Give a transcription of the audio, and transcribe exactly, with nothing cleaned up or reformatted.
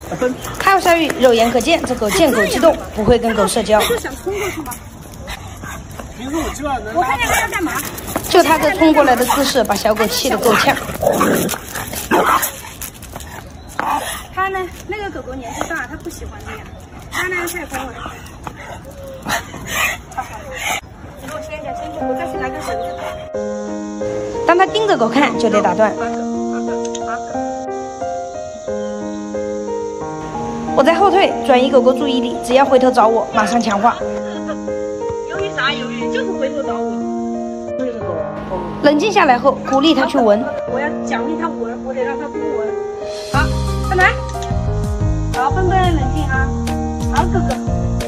看好小雨，肉眼可见，这狗见狗激动，不会跟狗社交。 就想冲过去吗？我看见他要干嘛？ 就他这冲过来的姿势，把小狗气得够呛。 他呢，那个狗狗年纪大，他不喜欢这样。他呢太疯了。好好，你给我牵一下，牵一下，我再去拿根绳子。 当他盯着狗看，就得打断。我在后退，转移狗狗注意力，只要回头找我，马上强化。 犹豫啥犹豫？就是回头找我。 冷静下来后，鼓励他去闻。 我要奖励他闻，我得让他不闻。好，快来。好，笨笨冷静啊。好，哥哥。